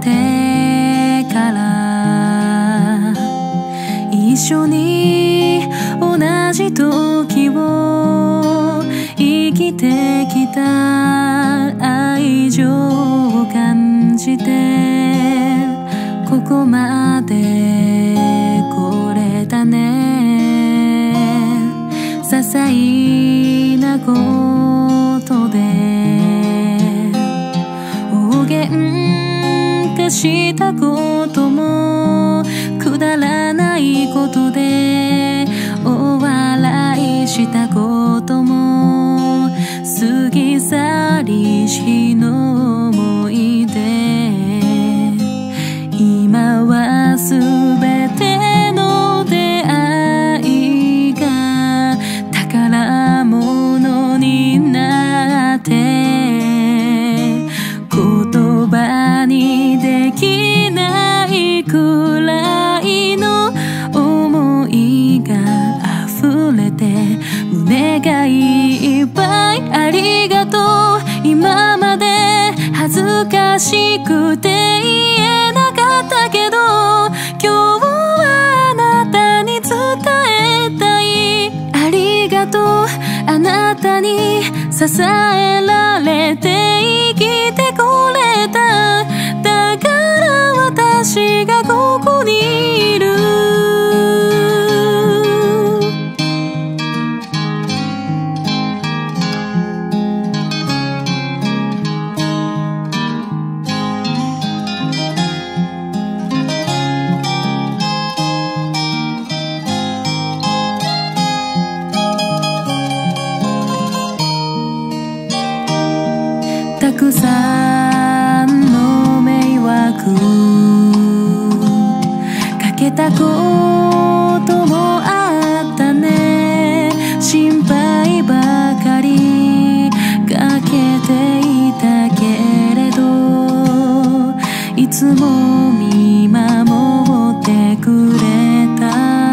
てから一緒に同じ時を生きてきた愛情を感じてここまで来れたね。些細なことで大喧嘩したこともくだらないことでお笑いしたことも過ぎ去りしの思い出。今はすべての出会いが宝物になって言葉にできないくらいの思いが溢れて胸がいっぱい。ありがとう。今まで恥ずかしくて言えなかったけど今日はあなたに伝えたい。ありがとう。あなたに支えられて生きてこれた。だから私がここにいる。たくさんの迷惑かけたこともあったね。心配ばかりかけていたけれどいつも見守ってくれた。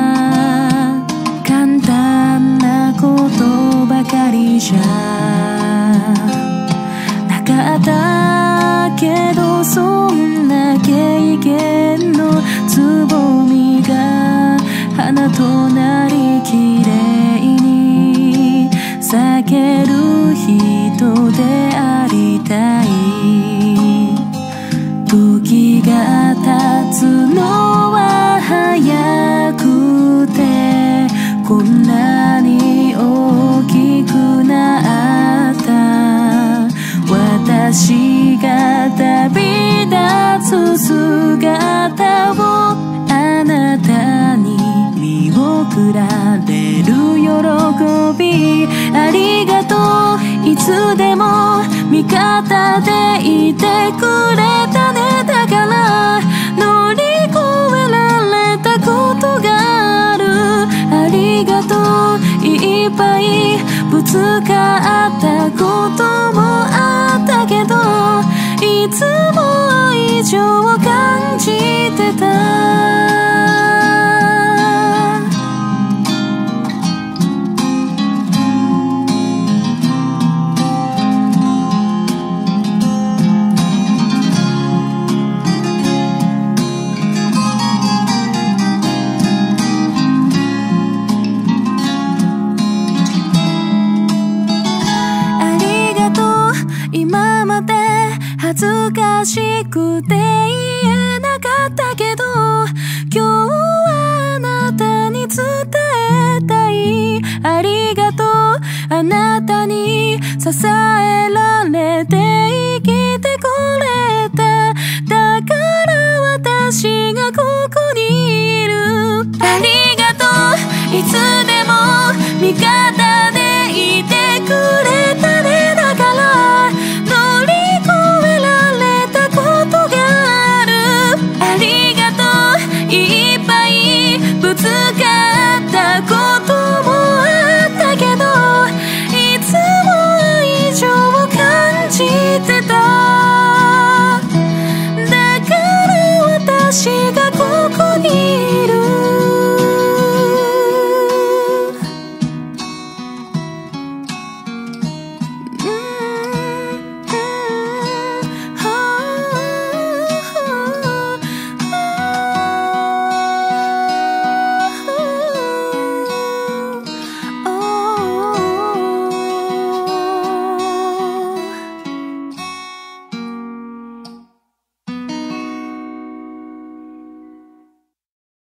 簡単なことばかりじゃなかったけどそんな経験のつぼみが花となりきれいに咲ける人でありたい。時が経つのは早くてこんなに大きくなった私が旅立つ姿をあなたに見送られる喜び。ありがとう。いつでも味方でいてくれたね。だから乗り越えられたことがある。ありがとう。いっぱいぶつかったこともあったけどいつも愛情を感じてた。今まで恥ずかしくて言えなかったけど今日はあなたに伝えたい。ありがとう。あなたに支えられて生きてこれた。だから私がここにいる。ありがとう。いつでも味方でいてくれ